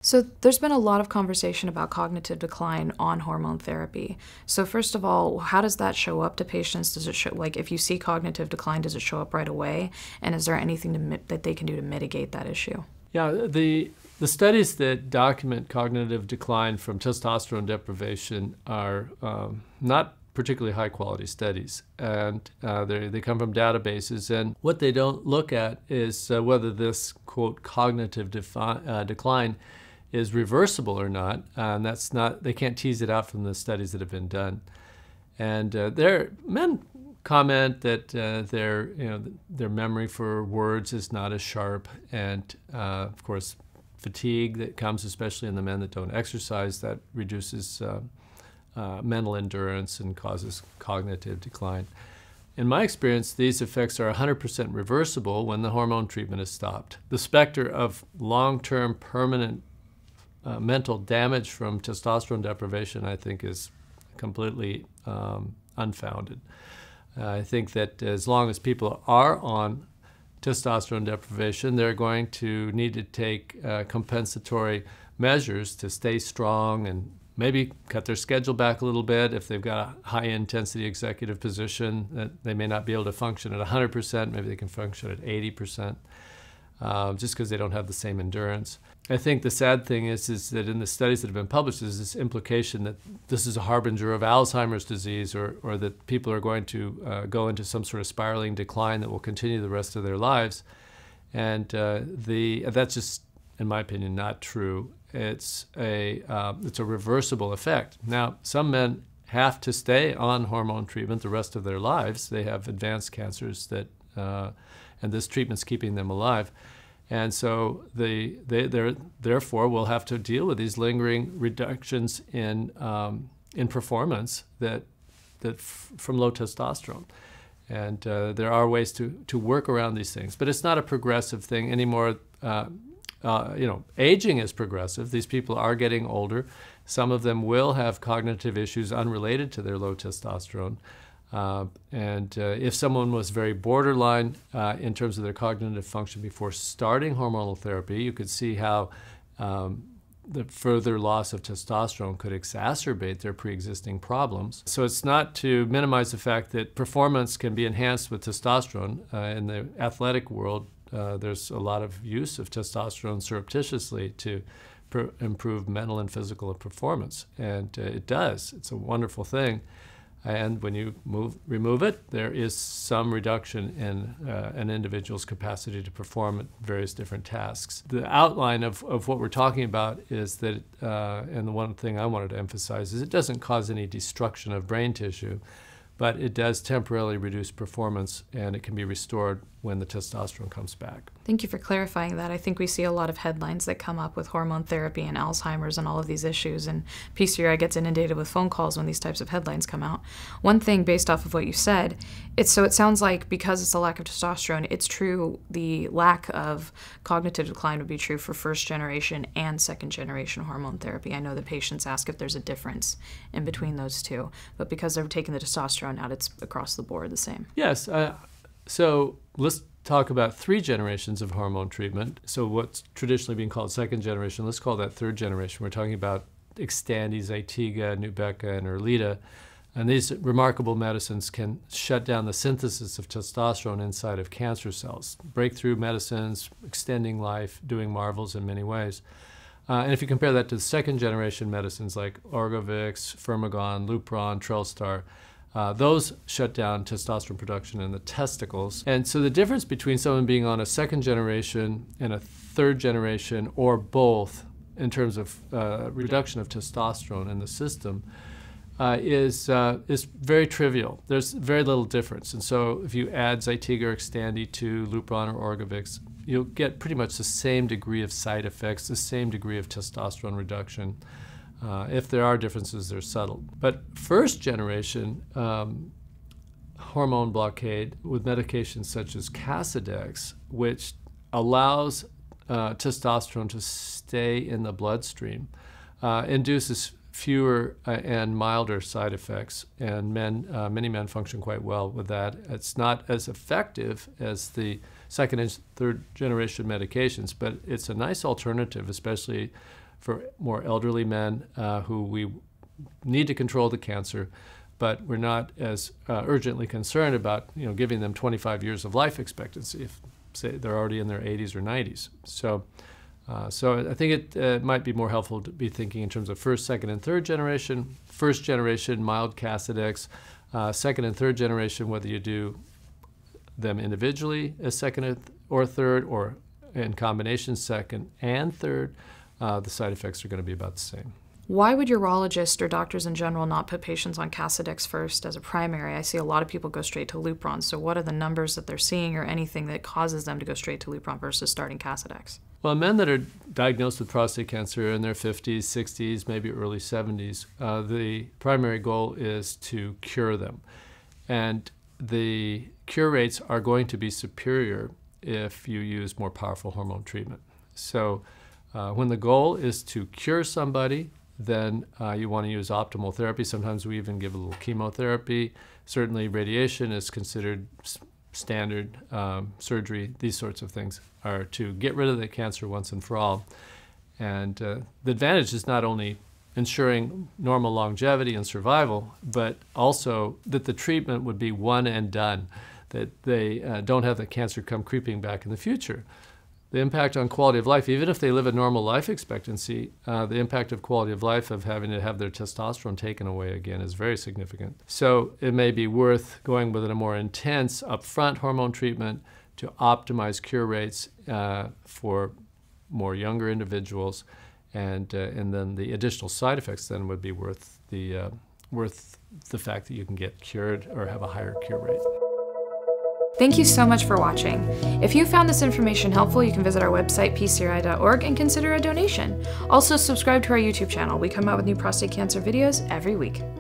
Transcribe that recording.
So there's been a lot of conversation about cognitive decline on hormone therapy. So first of all, how does that show up to patients? Does it show, like, if you see cognitive decline, does it show up right away? And is there anything that they can do to mitigate that issue? Yeah, the studies that document cognitive decline from testosterone deprivation are not particularly high quality studies, and they come from databases, and what they don't look at is whether this, quote, cognitive decline is reversible or not, and they can't tease it out from the studies that have been done. And men comment that their memory for words is not as sharp, and of course fatigue that comes especially in the men that don't exercise, that reduces mental endurance and causes cognitive decline. In my experience, these effects are 100% reversible when the hormone treatment is stopped. The specter of long-term permanent mental damage from testosterone deprivation, I think, is completely unfounded. I think that as long as people are on testosterone deprivation, they're going to need to take compensatory measures to stay strong and maybe cut their schedule back a little bit. If they've got a high-intensity executive position, that they may not be able to function at 100%, maybe they can function at 80%, just because they don't have the same endurance. I think the sad thing is that in the studies that have been published, there's this implication that this is a harbinger of Alzheimer's disease, or that people are going to go into some sort of spiraling decline that will continue the rest of their lives. And that's just, in my opinion, not true. It's a reversible effect. Now, some men have to stay on hormone treatment the rest of their lives. They have advanced cancers and this treatment's keeping them alive. And so they therefore will have to deal with these lingering reductions in performance from low testosterone. And there are ways to work around these things, but it's not a progressive thing anymore. Aging is progressive. These people are getting older. Some of them will have cognitive issues unrelated to their low testosterone. If someone was very borderline in terms of their cognitive function before starting hormonal therapy, you could see how the further loss of testosterone could exacerbate their pre-existing problems. So it's not to minimize the fact that performance can be enhanced with testosterone. In the athletic world, there's a lot of use of testosterone surreptitiously to improve mental and physical performance. And it does. It's a wonderful thing. And when you remove it, there is some reduction in an individual's capacity to perform at various different tasks. The outline of what we're talking about is that, and the one thing I wanted to emphasize is it doesn't cause any destruction of brain tissue, but it does temporarily reduce performance, and it can be restored when the testosterone comes back. Thank you for clarifying that. I think we see a lot of headlines that come up with hormone therapy and Alzheimer's and all of these issues, and PCRI gets inundated with phone calls when these types of headlines come out. One thing based off of what you said, it sounds like because it's a lack of testosterone, it's true the lack of cognitive decline would be true for first generation and second generation hormone therapy. I know that patients ask if there's a difference in between those two, but because they're taking the testosterone out, it's across the board the same. Yes. So let's talk about 3 generations of hormone treatment. So what's traditionally being called second generation, let's call that third generation. We're talking about Xtandi, Zytiga, Nubeqa, and Erleada. And these remarkable medicines can shut down the synthesis of testosterone inside of cancer cells. Breakthrough medicines, extending life, doing marvels in many ways. And if you compare that to the second generation medicines like Orgovyx, Firmagon, Lupron, Trelstar, those shut down testosterone production in the testicles. And so the difference between someone being on a second generation and a third generation, or both, in terms of reduction of testosterone in the system, is very trivial. There's very little difference. And so if you add Zytiga or Xtandi to Lupron or Orgovyx, you'll get pretty much the same degree of side effects, the same degree of testosterone reduction. If there are differences, they're subtle. But first generation hormone blockade with medications such as Casodex, which allows testosterone to stay in the bloodstream, induces fewer and milder side effects, and many men function quite well with that. It's not as effective as the second and third generation medications, but it's a nice alternative, especially for more elderly men who we need to control the cancer, but we're not as urgently concerned about giving them 25 years of life expectancy if, say, they're already in their 80s or 90s. So I think it might be more helpful to be thinking in terms of first, second, and third generation. First generation, mild Casodex. Second and third generation, whether you do them individually as second or third, or in combination second and third, the side effects are going to be about the same. Why would urologists or doctors in general not put patients on Casodex first as a primary? I see a lot of people go straight to Lupron. So what are the numbers that they're seeing or anything that causes them to go straight to Lupron versus starting Casodex? Well, men that are diagnosed with prostate cancer in their 50s, 60s, maybe early 70s, the primary goal is to cure them. And the cure rates are going to be superior if you use more powerful hormone treatment. So when the goal is to cure somebody, then you want to use optimal therapy. Sometimes we even give a little chemotherapy. Certainly radiation is considered standard. Surgery, these sorts of things are to get rid of the cancer once and for all. And the advantage is not only ensuring normal longevity and survival, but also that the treatment would be one and done, that they don't have the cancer come creeping back in the future. The impact on quality of life, even if they live a normal life expectancy, the impact of quality of life of having to have their testosterone taken away again is very significant. So it may be worth going with a more intense upfront hormone treatment to optimize cure rates for more younger individuals, and then the additional side effects then would be worth the fact that you can get cured or have a higher cure rate. Thank you so much for watching. If you found this information helpful, you can visit our website, pcri.org, and consider a donation. Also, subscribe to our YouTube channel. We come out with new prostate cancer videos every week.